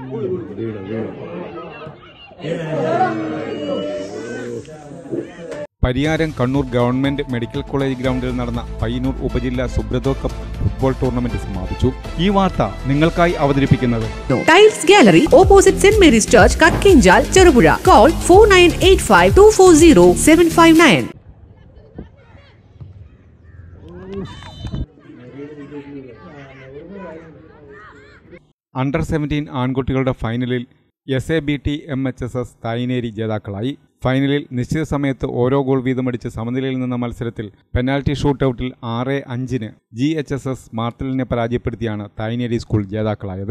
Pariyaram Kannur government medical college ഗ്രൗണ്ടിൽ നടന്ന പയ്യന്നൂർ ഉപജില്ലാ സുബ്രതോ കപ്പ് ഫുട്ബോൾ ടൂർണമെന്റ് സമാപിച്ചു. ഈ വാർത്ത നിങ്ങൾക്കായി അവതരിപ്പിക്കുന്നത് tiles gallery opposite Saint Mary's church Kakkinchal Cherupuzha. Call 4985240759. Under 17 ആൺകുട്ടികളുടെ ഫൈനലിൽ SABT MHSS തായ്നേരി ജേതാക്കളായി. ഫൈനലിൽ നിശ്ചിത സമയത്ത് ഓരോ ഗോൾ വീതമടിച്ച് സമനിലയിൽ നിന്ന മത്സരത്തിൽ പെനാൽറ്റി ഷൂട്ടൌട്ടിൽ 6-5 GHSS മാർത്തലിനെ പരാജയപ്പെടുത്തിയാണ് തായ്നേരി സ്കൂൾ ജേതാക്കളായത്.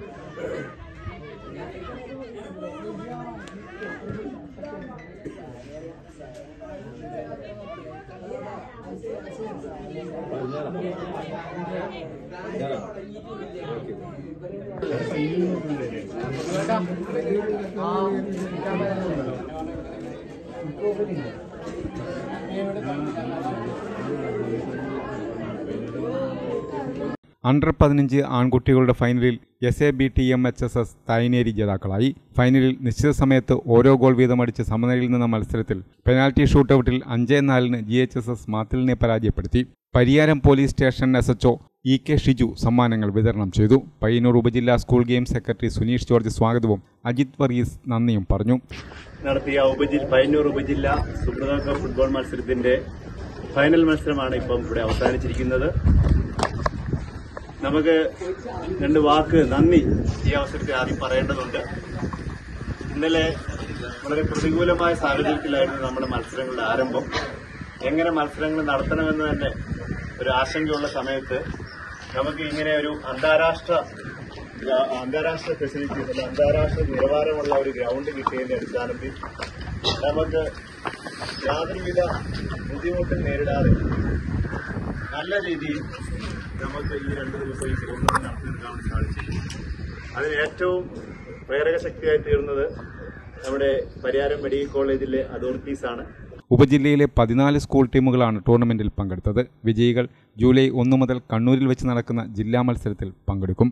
അണ്ടർ 15 ആൺകുട്ടികളുടെ ഫൈനലിൽ SABT MHSS തായ്നേരി ജേതാക്കളായി. ഫൈനലിൽ നിശ്ചിത സമയത്ത് ഓരോ ഗോൾ വീതമടിച്ച് സമനിലയിൽ നിന്ന മത്സരത്തിൽ പെനാൽറ്റി ഷൂട്ടൌട്ടിൽ 5-4 GHSS മാത്തലിനെ പരാജയപ്പെടുത്തി. Pariyaram police station SHO EK Shiju സമ്മാനങ്ങൾ വിതരണം ചെയ്തു. പയ്യന്നൂർ ഉപജില്ലാ school games secretary Suneesh George സ്വാഗതവും അജിത് വർഗീസ് നന്ദിയും പറഞ്ഞു. നടത്തിയ പയ്യന്നൂർ ഉപജില്ലാ സുബ്രതോ കപ്പ് ഫുട്ബോൾ മത്സരത്തിന്റെ ഫൈനൽ മത്സരമാണ് ഇപ്പം ഇവിടെ അവസാനിച്ചിരിക്കുന്നത്. നമുക്ക് 2 വാക്ക് നന്ദി ഈ അവസരത്തിൽ ആദ്യം പറയേണ്ടതുണ്ട്. ഇന്നലെ വളരെ പ്രതികൂലമായ സാഹചര്യത്തിലായിരുന്നു നമ്മുടെ മത്സരങ്ങളുടെ ആരംഭം. എങ്ങനെ മത്സരങ്ങൾ നടത്തണമെന്ന് തന്നെ ഒരു ആശങ്കയുള്ള സമയത്ത് നമുക്ക് ഇങ്ങനെ ഒരു അന്താരാഷ്ട്ര ഫെസിലിറ്റീസ്, അന്താരാഷ്ട്ര നിലവാരമുള്ള ഒരു ഗ്രൗണ്ട് കിട്ടിയതിന്റെ അടിസ്ഥാനത്തിൽ നമുക്ക് യാതൊരുവിധ ബുദ്ധിമുട്ടും നേരിടാതെ നല്ല രീതിയിൽ നമുക്ക് ഈ 2 ദിവസം ഈ ടൂർണമെന്റ് നടത്തിയെടുക്കാൻ സാധിച്ചു. അതിന് ഏറ്റവും പ്രേരക ശക്തിയായി തീർന്നത് നമ്മുടെ പരിയാരം മെഡിക്കൽ കോളേജിലെ അതോറിറ്റീസാണ്. ഉപജില്ലയിലെ 14 സ്കൂൾ ടീമുകളാണ് ടൂർണമെന്റിൽ പങ്കെടുത്തത്. വിജയികൾ ജൂലൈ 1 മുതൽ കണ്ണൂരിൽ വെച്ച് നടക്കുന്ന ജില്ലാ മത്സരത്തിൽ പങ്കെടുക്കും.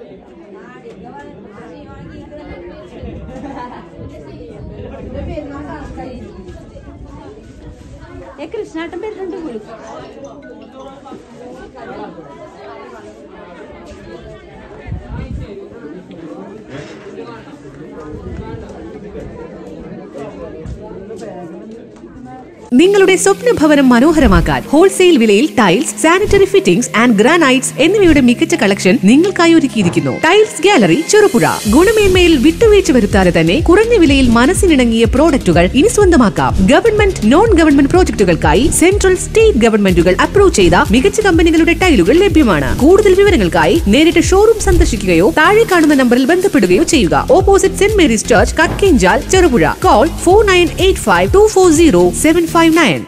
നിങ്ങളുടെ സ്വപ്ന ഭവനം മനോഹരമാക്കാൻ ഹോൾസെയിൽ വിലയിൽ tiles, sanitary fittings and granites എന്നിവയുടെ മികച്ച കളക്ഷൻ നിങ്ങൾക്കായി ഒരുക്കിയിരിക്കുന്നു. Tiles gallery Cherupuzha. ഗുണമേന്മയിൽ വിട്ടുവീഴ്ച വരുത്താതെ തന്നെ കുറഞ്ഞ വിലയിൽ മനസ്സിനിണങ്ങിയ പ്രോഡക്റ്റുകൾ ഇനി സ്വന്തമാക്കാം. ഗവൺമെന്റ്, നോൺ ഗവൺമെന്റ് പ്രോജക്ടുകൾക്കായി സെൻട്രൽ, സ്റ്റേറ്റ് ഗവൺമെന്റുകൾ അപ്രൂവ് ചെയ്ത മികച്ച കമ്പനികളുടെ ടൈലുകൾ ലഭ്യമാണ്. കൂടുതൽ വിവരങ്ങൾക്കായി നേരിട്ട് ഷോറൂം സന്ദർശിക്കുകയോ താഴെ കാണുന്ന നമ്പറിൽ ബന്ധപ്പെടുകയോ ചെയ്യുക. Opposite Saint Mary's church Kakkinchal Cherupuzha. Call 4985240759.